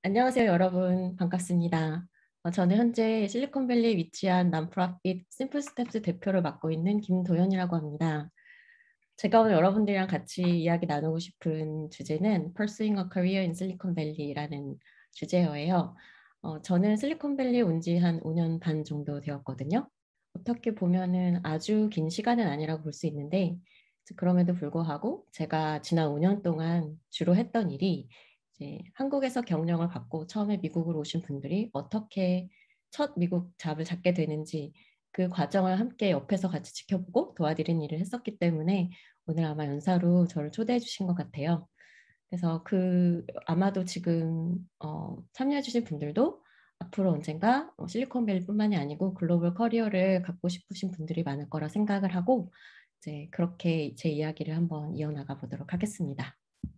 안녕하세요, 여러분. 반갑습니다. 저는 현재 실리콘밸리에 위치한 non-profit 심플스텝스 대표를 맡고 있는 김도연이라고 합니다. 제가 오늘 여러분들이랑 같이 이야기 나누고 싶은 주제는 Pursuing a Career in Silicon Valley라는 주제예요. 저는 실리콘밸리에 온 지 한 5년 반 정도 되었거든요. 어떻게 보면은 아주 긴 시간은 아니라고 볼 수 있는데, 그럼에도 불구하고 제가 지난 5년 동안 주로 했던 일이 이제 한국에서 경력을 받고 처음에 미국으로 오신 분들이 어떻게 첫 미국 잡을 잡게 되는지 그 과정을 함께 옆에서 같이 지켜보고 도와드리는 일을 했었기 때문에 오늘 아마 연사로 저를 초대해 주신 것 같아요. 그래서 아마도 지금 참여해 주신 분들도 앞으로 언젠가 실리콘밸리뿐만이 아니고 글로벌 커리어를 갖고 싶으신 분들이 많을 거라 생각을 하고 이제 그렇게 제 이야기를 한번 이어나가 보도록 하겠습니다.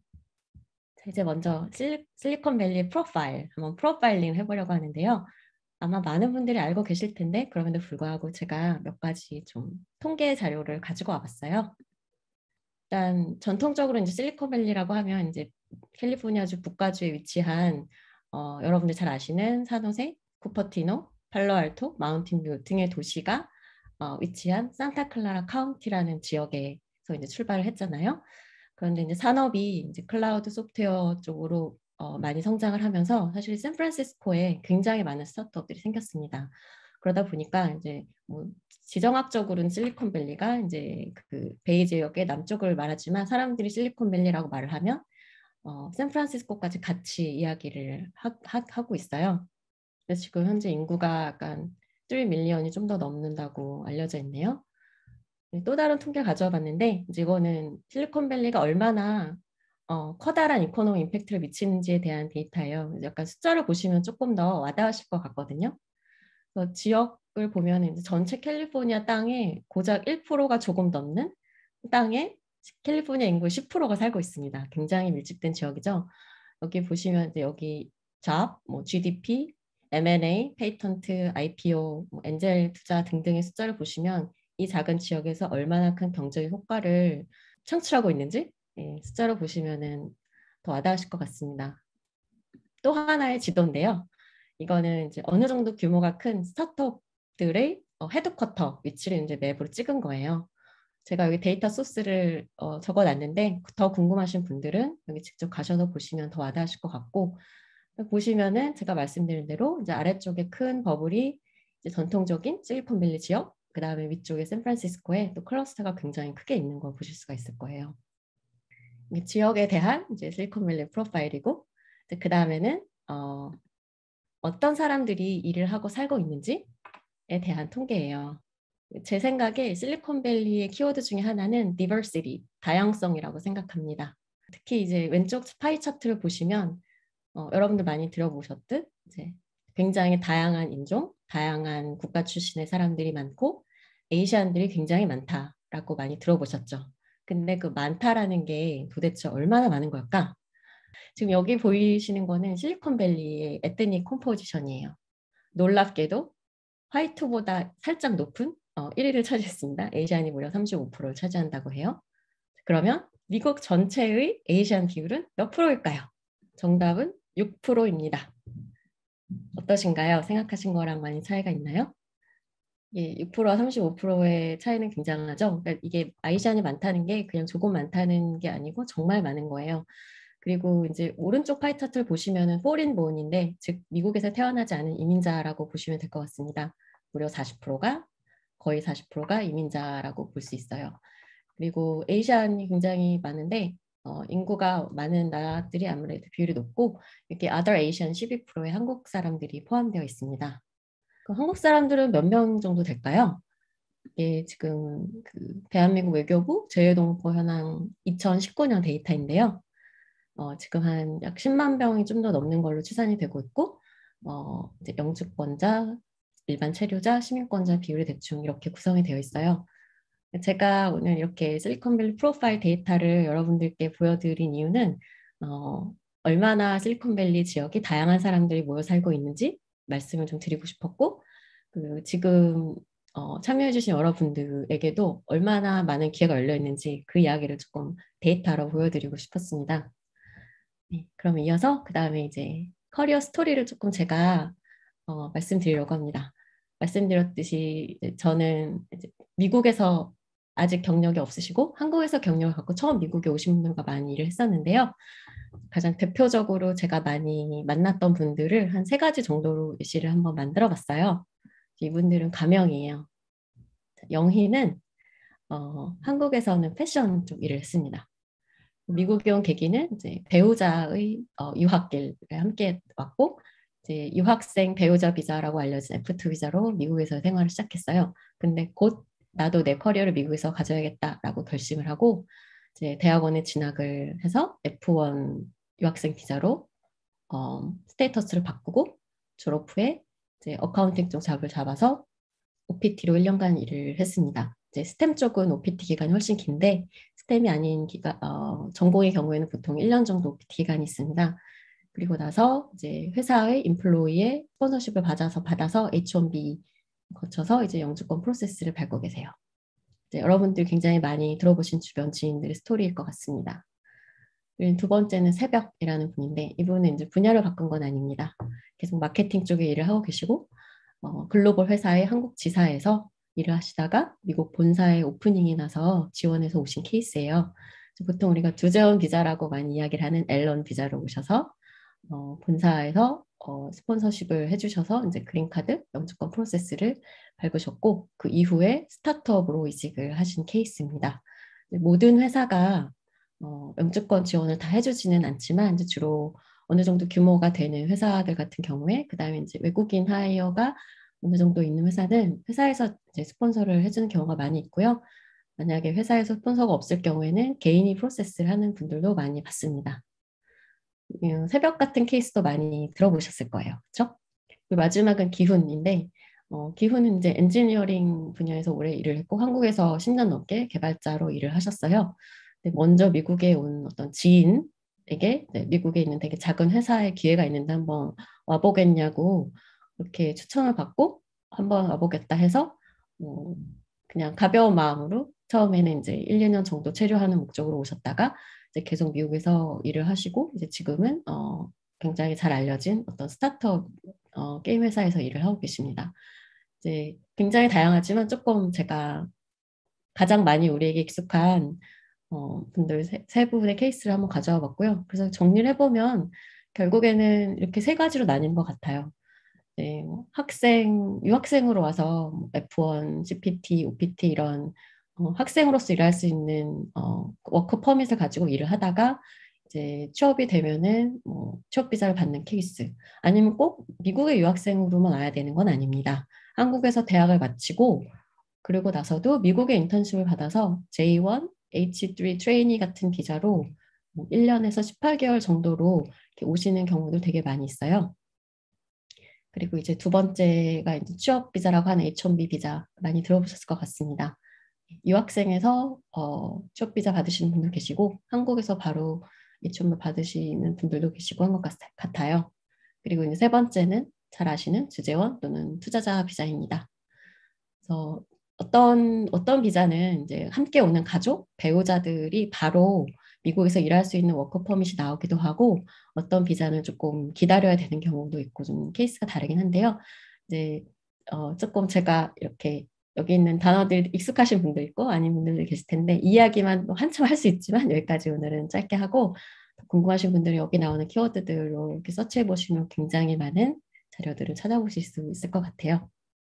자, 이제 먼저 실리콘밸리 프로파일, 한번 프로파일링 해보려고 하는데요. 아마 많은 분들이 알고 계실 텐데 그럼에도 불구하고 제가 몇 가지 좀 통계 자료를 가지고 와봤어요. 일단 전통적으로 이제 실리콘밸리라고 하면 이제 캘리포니아주 북가주에 위치한 여러분들 잘 아시는 산호세, 쿠퍼티노, 팔로알토, 마운틴뷰 등의 도시가 위치한 산타클라라 카운티라는 지역에서 이제 출발을 했잖아요. 그런데 이제 산업이 이제 클라우드 소프트웨어 쪽으로 많이 성장을 하면서 사실 샌프란시스코에 굉장히 많은 스타트업들이 생겼습니다. 그러다 보니까 이제 뭐 지정학적으로는 실리콘밸리가 이제 그 베이 지역의 남쪽을 말하지만 사람들이 실리콘밸리라고 말을 하면 샌프란시스코까지 같이 이야기를 하고 있어요. 그래서 지금 현재 인구가 약간 3 밀리언이 좀 더 넘는다고 알려져 있네요. 또 다른 통계 가져와 봤는데 이제 이거는 실리콘밸리가 얼마나 커다란 이코노미 임팩트를 미치는지에 대한 데이터예요. 약간 숫자를 보시면 조금 더 와닿으실 것 같거든요. 그래서 지역을 보면 이제 전체 캘리포니아 땅에 고작 1%가 조금 넘는 땅에 캘리포니아 인구의 10%가 살고 있습니다. 굉장히 밀집된 지역이죠. 여기 보시면 이제 여기 잡, 뭐 GDP, M&A, 페이턴트, IPO, 뭐 엔젤 투자 등등의 숫자를 보시면 이 작은 지역에서 얼마나 큰 경제의 효과를 창출하고 있는지 숫자로 보시면은 더 와닿으실 것 같습니다. 또 하나의 지도인데요. 이거는 이제 어느 정도 규모가 큰 스타트업들의 헤드쿼터 위치를 이제 맵으로 찍은 거예요. 제가 여기 데이터 소스를 적어놨는데 더 궁금하신 분들은 여기 직접 가셔서 보시면 더 와닿으실 것 같고 보시면은 제가 말씀드린 대로 이제 아래쪽에 큰 버블이 이제 전통적인 실리콘밸리 지역, 그 다음에 위쪽에 샌프란시스코에 또 클러스터가 굉장히 크게 있는 걸 보실 수가 있을 거예요. 이 지역에 대한 이제 실리콘밸리 프로파일이고 그 다음에는 어떤 사람들이 일을 하고 살고 있는지에 대한 통계예요. 제 생각에 실리콘밸리의 키워드 중에 하나는 diversity, 다양성이라고 생각합니다. 특히 이제 왼쪽 파이 차트를 보시면 여러분들 많이 들어보셨듯 이제 굉장히 다양한 인종, 다양한 국가 출신의 사람들이 많고 아시안들이 굉장히 많다라고 많이 들어보셨죠. 근데 그 많다라는 게 도대체 얼마나 많은 걸까? 지금 여기 보이시는 거는 실리콘밸리의 에트닉 컴포지션이에요. 놀랍게도 화이트보다 살짝 높은 1위를 차지했습니다. 아시안이 무려 35%를 차지한다고 해요. 그러면 미국 전체의 아시안 비율은 몇 프로일까요? 정답은 6%입니다. 어떠신가요? 생각하신 거랑 많이 차이가 있나요? 예, 6%와 35%의 차이는 굉장하죠. 그러니까 이게 아시안이 많다는 게 그냥 조금 많다는 게 아니고 정말 많은 거예요. 그리고 이제 오른쪽 파이 차트를 보시면은 포린 본인데 즉 미국에서 태어나지 않은 이민자라고 보시면 될 것 같습니다. 무려 40%가 거의 40%가 이민자라고 볼 수 있어요. 그리고 아시안이 굉장히 많은데 인구가 많은 나라들이 아무래도 비율이 높고 이렇게 other Asian 12%의 한국 사람들이 포함되어 있습니다. 그럼 한국 사람들은 몇 명 정도 될까요? 이게 지금 그 대한민국 외교부 재외동포 현황 2019년 데이터인데요. 지금 한 약 10만 명이 좀 더 넘는 걸로 추산이 되고 있고 이제 영주권자, 일반 체류자, 시민권자 비율이 대충 이렇게 구성이 되어 있어요. 제가 오늘 이렇게 실리콘밸리 프로파일 데이터를 여러분들께 보여드린 이유는 얼마나 실리콘밸리 지역이 다양한 사람들이 모여 살고 있는지 말씀을 좀 드리고 싶었고 지금 참여해주신 여러분들에게도 얼마나 많은 기회가 열려 있는지 그 이야기를 조금 데이터로 보여드리고 싶었습니다. 네, 그럼 이어서 그 다음에 이제 커리어 스토리를 조금 제가 말씀드리려고 합니다. 말씀드렸듯이 저는 이제 미국에서 아직 경력이 없으시고 한국에서 경력을 갖고 처음 미국에 오신 분들과 많이 일을 했었는데요. 가장 대표적으로 제가 많이 만났던 분들을 한 3가지 정도로 예시를 한번 만들어 봤어요. 이분들은 가명이에요. 영희는 한국에서는 패션 쪽 일을 했습니다. 미국에 온 계기는 이제 배우자의 유학길에 함께 왔고 이제 유학생 배우자 비자라고 알려진 F2 비자로 미국에서 생활을 시작했어요. 근데 곧 나도 내 커리어를 미국에서 가져야겠다라고 결심을 하고 이제 대학원에 진학을 해서 F1 유학생 비자로 스테이터스를 바꾸고 졸업 후에 이제 어카운팅 쪽 잡을 잡아서 OPT로 1년간 일을 했습니다. 이제 스템 쪽은 OPT 기간이 훨씬 긴데 스템이 아닌 전공의 경우에는 보통 1년 정도 OPT 기간이 있습니다. 그리고 나서 이제 회사의 인플로이의 스폰서십을 받아서 H1B 거쳐서 이제 영주권 프로세스를 밟고 계세요. 여러분들 굉장히 많이 들어보신 주변 지인들의 스토리일 것 같습니다. 그리고 두 번째는 새벽이라는 분인데 이분은 이제 분야를 바꾼 건 아닙니다. 계속 마케팅 쪽에 일을 하고 계시고 글로벌 회사의 한국 지사에서 일을 하시다가 미국 본사에 오프닝이 나서 지원해서 오신 케이스예요. 보통 우리가 두재원 비자라고 많이 이야기를 하는 앨런 비자로 오셔서 본사에서 스폰서십을 해주셔서 이제 그린카드 영주권 프로세스를 밟으셨고 그 이후에 스타트업으로 이직을 하신 케이스입니다. 모든 회사가 영주권 지원을 다 해주지는 않지만 이제 주로 어느 정도 규모가 되는 회사들 같은 경우에 그다음에 이제 외국인 하이어가 어느 정도 있는 회사는 회사에서 이제 스폰서를 해주는 경우가 많이 있고요. 만약에 회사에서 스폰서가 없을 경우에는 개인이 프로세스를 하는 분들도 많이 봤습니다. 새벽 같은 케이스도 많이 들어보셨을 거예요. 그렇죠? 마지막은 기훈인데 기훈은 이제 엔지니어링 분야에서 오래 일을 했고 한국에서 10년 넘게 개발자로 일을 하셨어요. 근데 먼저 미국에 온 어떤 지인에게 미국에 있는 되게 작은 회사에 기회가 있는데 한번 와보겠냐고 이렇게 추천을 받고 한번 와보겠다 해서 그냥 가벼운 마음으로 처음에는 이제 1, 2년 정도 체류하는 목적으로 오셨다가 이제 계속 미국에서 일을 하시고 이제 지금은 굉장히 잘 알려진 어떤 스타트업 게임 회사에서 일을 하고 계십니다. 이제 굉장히 다양하지만 조금 제가 가장 많이 우리에게 익숙한 분들 세 분의 케이스를 한번 가져와 봤고요. 그래서 정리를 해보면 결국에는 이렇게 3가지로 나뉜 것 같아요. 네, 유학생으로 와서 F1, CPT, OPT 이런 학생으로서 일할 수 있는 워크 퍼밋을 가지고 일을 하다가 이제 취업이 되면은 취업 비자를 받는 케이스 아니면 꼭 미국의 유학생으로만 와야 되는 건 아닙니다. 한국에서 대학을 마치고 그리고 나서도 미국의 인턴십을 받아서 J1, H3 트레이니 같은 비자로 1년에서 18개월 정도로 이렇게 오시는 경우도 되게 많이 있어요. 그리고 이제 두 번째가 이제 취업 비자라고 하는 H1B 비자 많이 들어보셨을 것 같습니다. 유학생에서 취업 비자 받으시는 분도 계시고 한국에서 바로 H1B 받으시는 분들도 계시고 한 것 같아요. 그리고 이제 세 번째는 잘 아시는 주재원 또는 투자자 비자입니다. 그래서 어떤 비자는 이제 함께 오는 가족, 배우자들이 바로 미국에서 일할 수 있는 워크 퍼밋이 나오기도 하고 어떤 비자는 조금 기다려야 되는 경우도 있고 좀 케이스가 다르긴 한데요. 이제 조금 제가 이렇게 여기 있는 단어들 익숙하신 분도 있고 아닌 분들도 계실 텐데 이야기만 한참 할 수 있지만 여기까지 오늘은 짧게 하고 궁금하신 분들은 여기 나오는 키워드들로 이렇게 서치해 보시면 굉장히 많은 자료들을 찾아보실 수 있을 것 같아요.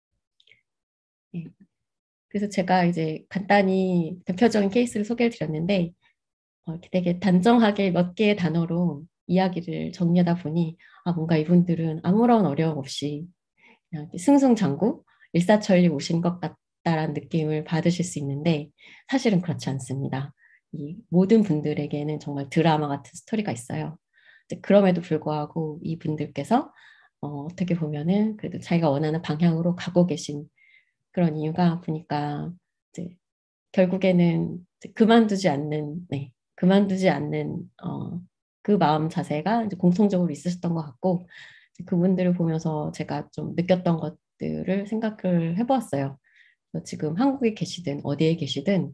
네. 그래서 제가 이제 간단히 대표적인 케이스를 소개해 드렸는데 되게 단정하게 몇 개의 단어로 이야기를 정리하다 보니 뭔가 이분들은 아무런 어려움 없이 그냥 승승장구 일사천리 오신 것 같다라는 느낌을 받으실 수 있는데 사실은 그렇지 않습니다. 이 모든 분들에게는 정말 드라마 같은 스토리가 있어요. 그럼에도 불구하고 이분들께서 어떻게 보면은 그래도 자기가 원하는 방향으로 가고 계신 그런 이유가 보니까 이제 결국에는 이제 그만두지 않는 그 마음 자세가 이제 공통적으로 있으셨던 것 같고 그분들을 보면서 제가 좀 느꼈던 것들을 생각을 해보았어요. 지금 한국에 계시든 어디에 계시든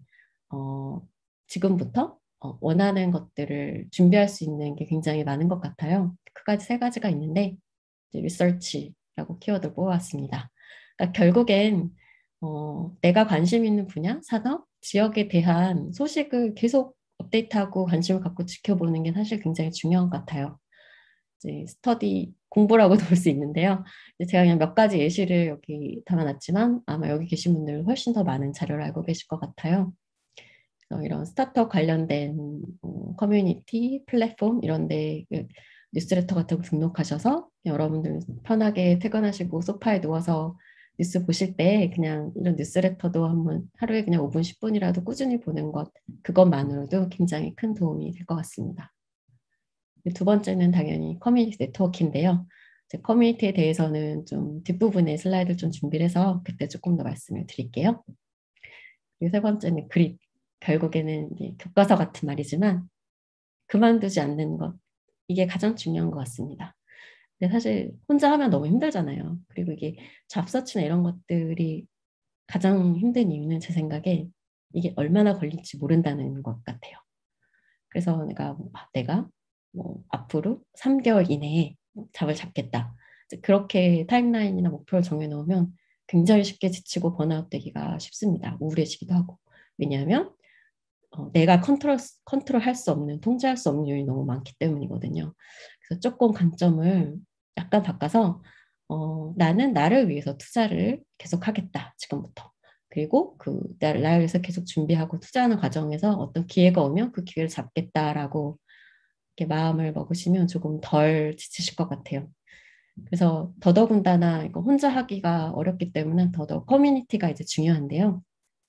지금부터 원하는 것들을 준비할 수 있는 게 굉장히 많은 것 같아요. 크게 세 가지가 있는데 이제 리서치라고 키워드를 뽑아왔습니다. 그러니까 결국엔 내가 관심 있는 분야, 산업, 지역에 대한 소식을 계속 업데이트하고 관심을 갖고 지켜보는 게 사실 굉장히 중요한 것 같아요. 이제 스터디 공부라고도 볼 수 있는데요. 제가 그냥 몇 가지 예시를 여기 담아놨지만 아마 여기 계신 분들은 훨씬 더 많은 자료를 알고 계실 것 같아요. 이런 스타트업 관련된 커뮤니티, 플랫폼 이런 데 뉴스레터 같은 거 등록하셔서 여러분들 편하게 퇴근하시고 소파에 누워서 뉴스 보실 때 그냥 이런 뉴스레터도 한번 하루에 그냥 5분, 10분이라도 꾸준히 보는 것, 그것만으로도 굉장히 큰 도움이 될 것 같습니다. 두 번째는 당연히 커뮤니티 네트워크인데요. 커뮤니티에 대해서는 좀 뒷부분에 슬라이드를 좀 준비를 해서 그때 조금 더 말씀을 드릴게요. 그리고 세 번째는 그릿. 결국에는 교과서 같은 말이지만 그만두지 않는 것. 이게 가장 중요한 것 같습니다. 근데 사실 혼자 하면 너무 힘들잖아요. 그리고 이게 잡서치나 이런 것들이 가장 힘든 이유는 제 생각에 이게 얼마나 걸릴지 모른다는 것 같아요. 그래서 내가 앞으로 3개월 이내에 잡을 잡겠다. 그렇게 타임라인이나 목표를 정해놓으면 굉장히 쉽게 지치고 번아웃 되기가 쉽습니다. 우울해지기도 하고. 왜냐하면 내가 컨트롤할 수 없는, 통제할 수 없는 요인이 너무 많기 때문이거든요. 그래서 조금 관점을 약간 바꿔서 나는 나를 위해서 투자를 계속하겠다, 지금부터. 그리고 나를 위해서 계속 준비하고 투자하는 과정에서 어떤 기회가 오면 그 기회를 잡겠다라고 이렇게 마음을 먹으시면 조금 덜 지치실 것 같아요. 그래서 더더군다나 이거 혼자 하기가 어렵기 때문에 더더욱 커뮤니티가 이제 중요한데요.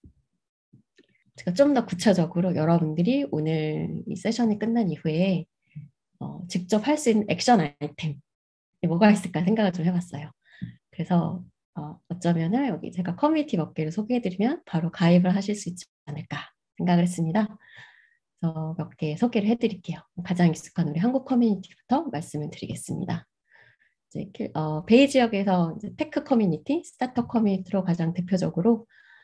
제가 좀 더 구체적으로 여러분들이 오늘 이 세션이 끝난 이후에 직접 할 수 있는 액션 아이템이 뭐가 있을까 생각을 좀 해봤어요. 그래서 어쩌면은 여기 제가 커뮤니티 몇 개를 소개해드리면 바로 가입을 하실 수 있지 않을까 생각을 했습니다. 그래서 몇 개 소개를 해드릴게요. 가장 익숙한 우리 한국 커뮤니티부터 말씀을 드리겠습니다. 베이 지역에서 이제 테크 커뮤니티, 스타트업 커뮤니티로 가장 대표적으로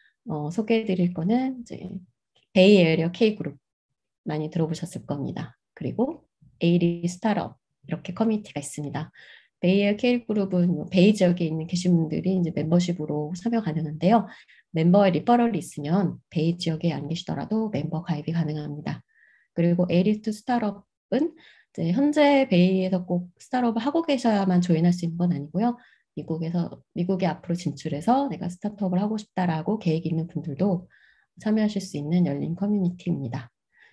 소개해드릴 거는 이제 베이 에리어 K 그룹 많이 들어보셨을 겁니다. 그리고 에이리 스타트업 이렇게 커뮤니티가 있습니다. 베이에어 K 그룹은 베이 지역에 있는 계신 분들이 이제 멤버십으로 참여 가능한데요. 멤버의 리퍼럴이 있으면 베이 지역에 안 계시더라도 멤버 가입이 가능합니다. 그리고 에이리스 스타트업은 이제 현재 베이에서 꼭 스타트업을 하고 계셔야만 조인할 수 있는 건 아니고요. 미국에 앞으로 진출해서 내가 스타트업을 하고 싶다라고 계획이 있는 분들도 참여하실 수 있는 열린 커뮤니티입니다.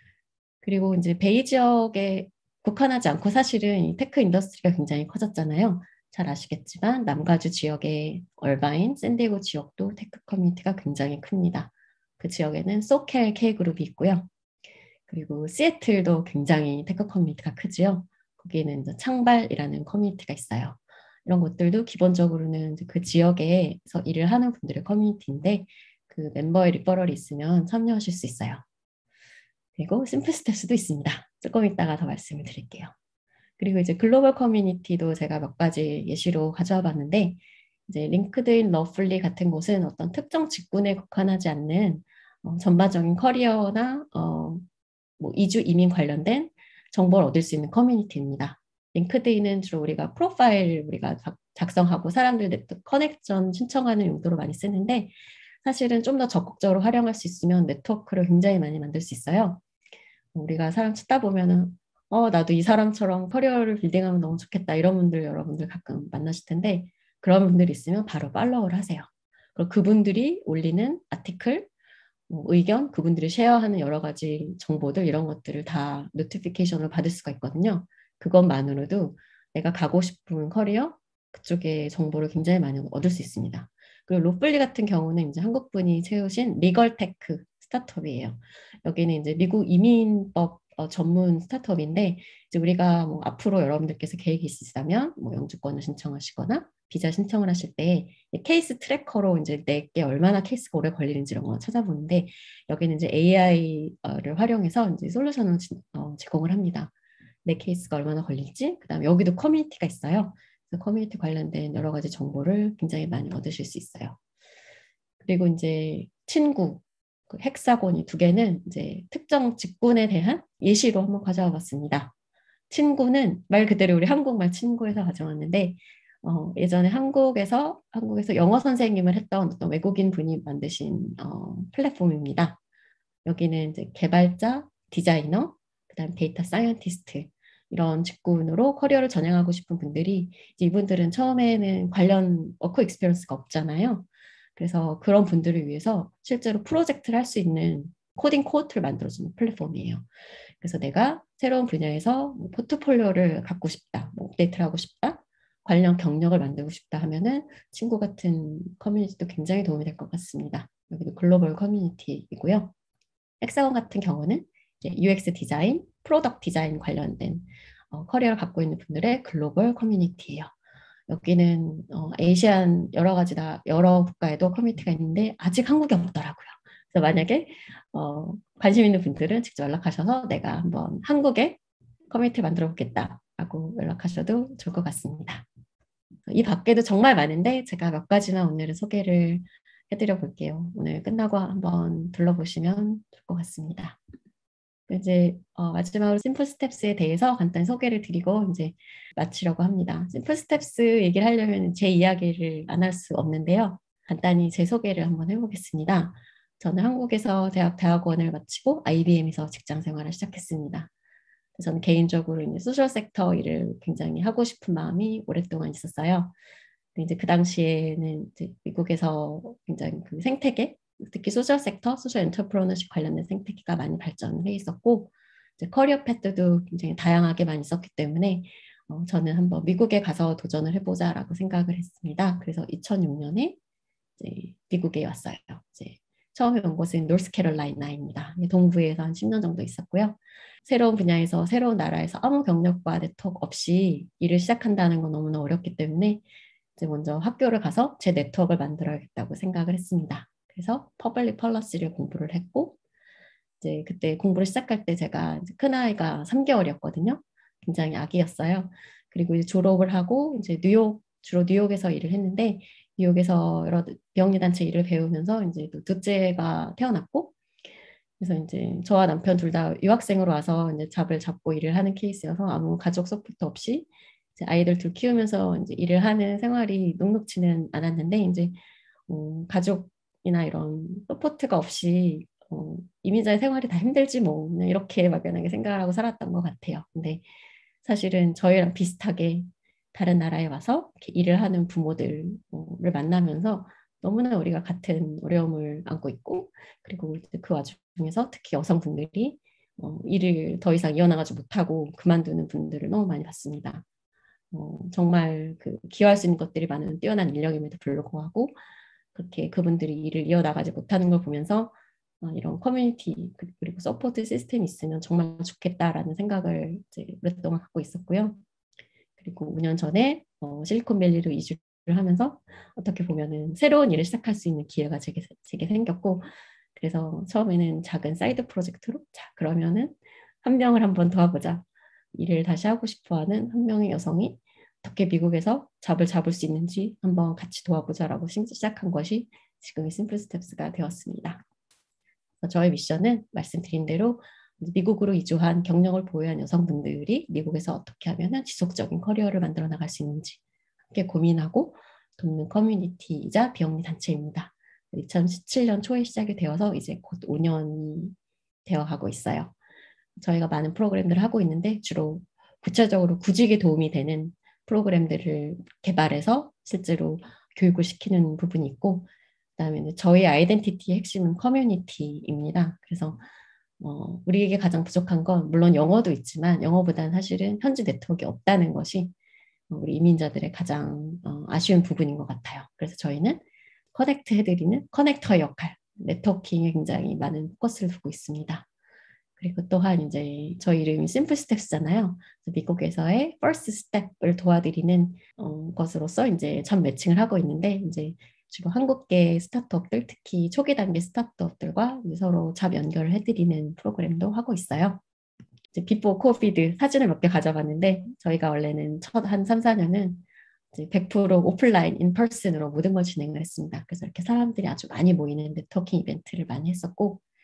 그리고 이제 베이 지역에 국한하지 않고 사실은 이 테크 인더스트리가 굉장히 커졌잖아요. 잘 아시겠지만 남가주 지역의 얼바인, 샌디에고 지역도 테크 커뮤니티가 굉장히 큽니다. 그 지역에는 소켈 K그룹이 있고요. 그리고 시애틀도 굉장히 테크 커뮤니티가 크지요. 거기는 창발이라는 커뮤니티가 있어요. 이런 것들도 기본적으로는 그 지역에서 일을 하는 분들의 커뮤니티인데 그 멤버의 리퍼럴이 있으면 참여하실 수 있어요. 그리고 심플스텝스도 있습니다. 조금 이따가 더 말씀을 드릴게요. 그리고 이제 글로벌 커뮤니티도 제가 몇 가지 예시로 가져와 봤는데 이제 링크드인, 러플리 같은 곳은 어떤 특정 직군에 국한하지 않는 전반적인 커리어나 뭐 이주 이민 관련된 정보를 얻을 수 있는 커뮤니티입니다. 링크드인은 주로 우리가 프로파일 우리가 작성하고 사람들 네트워크 커넥션 신청하는 용도로 많이 쓰는데 사실은 좀 더 적극적으로 활용할 수 있으면 네트워크를 굉장히 많이 만들 수 있어요. 우리가 사람 찾다 보면은 나도 이 사람처럼 커리어를 빌딩하면 너무 좋겠다 이런 분들 여러분들 가끔 만나실 텐데 그런 분들이 있으면 바로 팔로우를 하세요. 그리고 그분들이 올리는 아티클, 의견, 그분들이 쉐어하는 여러 가지 정보들 이런 것들을 다 노티피케이션을 받을 수가 있거든요. 그것만으로도 내가 가고 싶은 커리어 그쪽에 정보를 굉장히 많이 얻을 수 있습니다. 그리고 로플리 같은 경우는 이제 한국 분이 채우신 리걸 테크 스타트업이에요. 여기는 이제 미국 이민법 전문 스타트업인데 이제 우리가 뭐 앞으로 여러분들께서 계획이 있으시다면 뭐 영주권을 신청하시거나 비자 신청을 하실 때 케이스 트래커로 이제 내게 얼마나 케이스가 오래 걸리는지 이런 거 찾아보는데 여기는 이제 AI를 활용해서 이제 솔루션을 제공을 합니다. 내 케이스가 얼마나 걸릴지, 그다음에 여기도 커뮤니티가 있어요. 그래서 커뮤니티 관련된 여러 가지 정보를 굉장히 많이 얻으실 수 있어요. 그리고 이제 친구, 그 헥사곤 이 두 개는 이제 특정 직군에 대한 예시로 한번 가져와 봤습니다. 친구는 말 그대로 우리 한국말 친구에서 가져왔는데 예전에 한국에서 영어 선생님을 했던 어떤 외국인 분이 만드신 플랫폼입니다. 여기는 이제 개발자, 디자이너, 그다음 데이터 사이언티스트 이런 직군으로 커리어를 전향하고 싶은 분들이 이분들은 처음에는 관련 워크 익스피리언스가 없잖아요. 그래서 그런 분들을 위해서 실제로 프로젝트를 할 수 있는 코딩 코어트를 만들어주는 플랫폼이에요. 그래서 내가 새로운 분야에서 뭐 포트폴리오를 갖고 싶다, 뭐 업데이트를 하고 싶다, 관련 경력을 만들고 싶다 하면은 친구 같은 커뮤니티도 굉장히 도움이 될 것 같습니다. 여기도 글로벌 커뮤니티이고요. 헥사곤 같은 경우는 이제 UX 디자인, 프로덕트 디자인 관련된 커리어를 갖고 있는 분들의 글로벌 커뮤니티예요. 여기는 아시안 여러 국가에도 커뮤니티가 있는데 아직 한국에 없더라고요. 그래서 만약에 관심 있는 분들은 직접 연락하셔서 내가 한번 한국에 커뮤니티 만들어 보겠다라고 연락하셔도 좋을 것 같습니다. 이 밖에도 정말 많은데 제가 몇 가지만 오늘은 소개를 해드려 볼게요. 오늘 끝나고 한번 둘러보시면 좋을 것 같습니다. 이제 마지막으로 심플 스텝스에 대해서 간단히 소개를 드리고 이제 마치려고 합니다. 심플 스텝스 얘기를 하려면 제 이야기를 안 할 수 없는데요. 간단히 제 소개를 한번 해보겠습니다. 저는 한국에서 대학원을 마치고 IBM에서 직장 생활을 시작했습니다. 저는 개인적으로 이제 소셜 섹터 일을 굉장히 하고 싶은 마음이 오랫동안 있었어요. 근데 이제 그 당시에는 이제 미국에서 굉장히 그 생태계, 특히 소셜 섹터, 소셜 엔터프로너십 관련된 생태계가 많이 발전해 있었고, 이제 커리어 패스도 굉장히 다양하게 많이 있었기 때문에 저는 한번 미국에 가서 도전을 해보자라고 생각을 했습니다. 그래서 2006년에 이제 미국에 왔어요. 이제 처음에 온 곳은 노스캐롤라이나입니다. 동부에서 한 10년 정도 있었고요. 새로운 분야에서 새로운 나라에서 아무 경력과 네트워크 없이 일을 시작한다는 건 너무나 어렵기 때문에 이제 먼저 학교를 가서 제 네트워크를 만들어야겠다고 생각을 했습니다. 그래서 퍼블릭 펄러시를 공부를 했고 이제 그때 공부를 시작할 때 제가 이제 큰아이가 3개월이었거든요. 굉장히 아기였어요. 그리고 이제 졸업을 하고 이제 주로 뉴욕에서 일을 했는데 뉴욕에서 여러 비영리단체 일을 배우면서 이제 또 둘째가 태어났고 그래서 이제 저와 남편 둘 다 유학생으로 와서 이제 잡을 잡고 일을 하는 케이스여서 아무 가족 서포트 없이 이제 아이들 둘 키우면서 이제 일을 하는 생활이 녹록지는 않았는데 이제 가족이나 이런 서포트가 없이 이민자의 생활이 다 힘들지 뭐 이렇게 막연하게 생각하고 살았던 것 같아요. 근데 사실은 저희랑 비슷하게 다른 나라에 와서 이렇게 일을 하는 부모들을 만나면서 너무나 우리가 같은 어려움을 안고 있고 그리고 그 와중에서 특히 여성분들이 일을 더 이상 이어나가지 못하고 그만두는 분들을 너무 많이 봤습니다. 정말 그 기여할 수 있는 것들이 많은 뛰어난 인력임에도 불구하고 그렇게 그분들이 일을 이어나가지 못하는 걸 보면서 이런 커뮤니티 그리고 서포트 시스템이 있으면 정말 좋겠다라는 생각을 이제 오랫동안 갖고 있었고요. 그리고 5년 전에 실리콘밸리로 이주를 하면서 어떻게 보면은 새로운 일을 시작할 수 있는 기회가 제게 생겼고 그래서 처음에는 작은 사이드 프로젝트로 자 그러면은 한 명을 한번 도와보자 일을 다시 하고 싶어하는 한 명의 여성이 어떻게 미국에서 잡을 잡을 수 있는지 한번 같이 도와보자라고 시작한 것이 지금의 심플 스텝스가 되었습니다. 저의 미션은 말씀드린 대로 미국으로 이주한 경력을 보유한 여성분들이 미국에서 어떻게 하면 지속적인 커리어를 만들어 나갈 수 있는지 함께 고민하고 돕는 커뮤니티이자 비영리 단체입니다. 2017년 초에 시작이 되어서 이제 곧 5년이 되어 가고 있어요. 저희가 많은 프로그램들을 하고 있는데 주로 구체적으로 구직에 도움이 되는 프로그램들을 개발해서 실제로 교육을 시키는 부분이 있고 그다음에 저희 아이덴티티의 핵심은 커뮤니티입니다. 그래서 우리에게 가장 부족한 건 물론 영어도 있지만 영어보다는 사실은 현지 네트워크가 없다는 것이 우리 이민자들의 가장 아쉬운 부분인 것 같아요. 그래서 저희는 커넥트 해드리는 커넥터의 역할, 네트워킹에 굉장히 많은 포커스를 두고 있습니다. 그리고 또한 이제 저희 이름이 심플 스텝스잖아요. 미국에서의 퍼스트 스텝을 도와드리는 것으로서 이제 전 매칭을 하고 있는데 이제 주로 한국계 스타트업들, 특히 초기 단계 스타트업들과 서로 잡 연결을 해드리는 프로그램도 하고 있어요. 이제 비포 코비드 사진을 몇 개 가져봤는데 저희가 원래는 첫 한 3, 4년은 이제 100% 오프라인, 인퍼슨으로 모든 걸 진행을 했습니다. 그래서 이렇게 사람들이 아주 많이 모이는 네트워킹 이벤트를 많이 했었고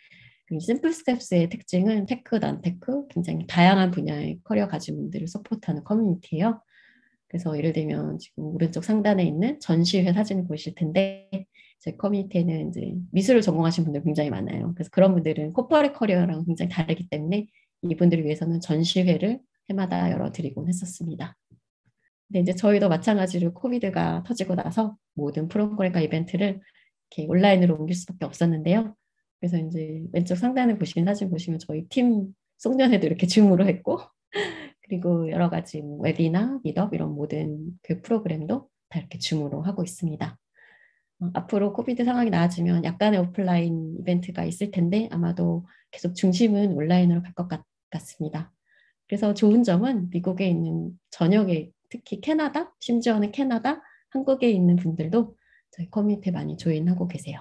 심플 스텝스의 특징은 테크, 난테크 굉장히 다양한 분야의 커리어 가진 분들을 서포트하는 커뮤니티예요. 그래서 예를 들면 지금 오른쪽 상단에 있는 전시회 사진을 보실 텐데 제 커뮤니티에는 이제 미술을 전공하신 분들 굉장히 많아요. 그래서 그런 분들은 코퍼레 커리어랑 굉장히 다르기 때문에 이분들을 위해서는 전시회를 해마다 열어드리곤 했었습니다. 근데 이제 저희도 마찬가지로 코비드가 터지고 나서 모든 프로그램과 이벤트를 이렇게 온라인으로 옮길 수밖에 없었는데요. 그래서 이제 왼쪽 상단에 보시면 사진 보시면 저희 팀 송년회도 이렇게 줌으로 했고 그리고 여러 가지 뭐 웨비나 미업 이런 모든 그 프로그램도 다 이렇게 줌으로 하고 있습니다. 앞으로 코비드 상황이 나아지면 약간의 오프라인 이벤트가 있을 텐데 아마도 계속 중심은 온라인으로 갈 것 같습니다. 그래서 좋은 점은 미국에 있는 전역에 특히 캐나다, 심지어는 캐나다, 한국에 있는 분들도 저희 커뮤니티에 많이 조인하고 계세요.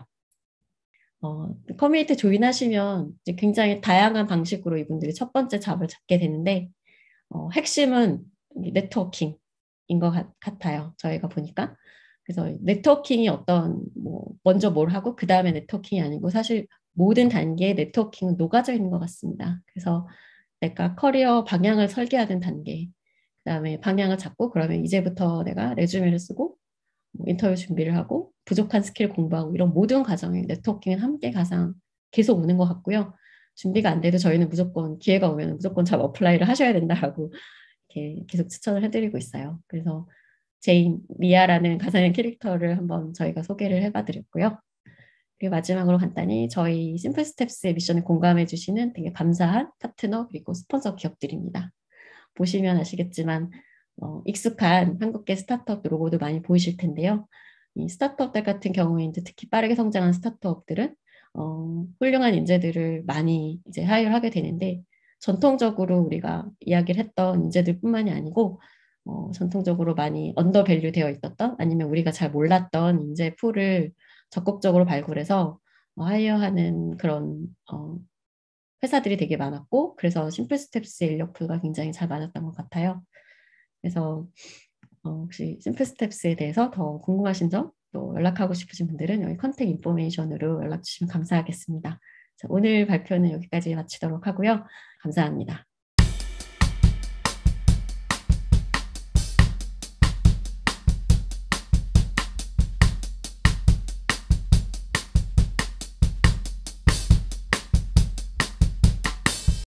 커뮤니티 조인하시면 이제 굉장히 다양한 방식으로 이분들이 첫 번째 잡을 잡게 되는데 핵심은 네트워킹인 것 같아요. 저희가 보니까. 그래서 네트워킹이 어떤 뭐 먼저 뭘 하고 그 다음에 네트워킹이 아니고 사실 모든 단계의 네트워킹은 녹아져 있는 것 같습니다. 그래서 내가 커리어 방향을 설계하는 단계, 그다음에 방향을 잡고 그러면 이제부터 내가 레주메를 쓰고 뭐 인터뷰 준비를 하고 부족한 스킬 공부하고 이런 모든 과정에 네트워킹은 함께 가상 계속 오는 것 같고요. 준비가 안 돼도 저희는 무조건 기회가 오면 무조건 잡 어플라이를 하셔야 된다라고 이렇게 계속 추천을 해드리고 있어요. 그래서 제인 미아라는 가상의 캐릭터를 한번 저희가 소개를 해봐드렸고요. 그리고 마지막으로 간단히 저희 심플스텝스의 미션에 공감해 주시는 되게 감사한 파트너 그리고 스폰서 기업들입니다. 보시면 아시겠지만 익숙한 한국계 스타트업 로고도 많이 보이실 텐데요. 이 스타트업들 같은 경우에 이제 특히 빠르게 성장한 스타트업들은 훌륭한 인재들을 많이 이제 하이를 하게 되는데 전통적으로 우리가 이야기를 했던 인재들뿐만이 아니고 전통적으로 많이 언더밸류 되어 있었던 아니면 우리가 잘 몰랐던 인재 풀을 적극적으로 발굴해서 하이어하는 그런 회사들이 되게 많았고 그래서 심플 스텝스의 인력풀가 굉장히 잘 맞았던 것 같아요. 그래서 혹시 심플 스텝스에 대해서 더 궁금하신 점 또 연락하고 싶으신 분들은 여기 컨택 인포메이션으로 연락 주시면 감사하겠습니다. 자, 오늘 발표는 여기까지 마치도록 하고요. 감사합니다.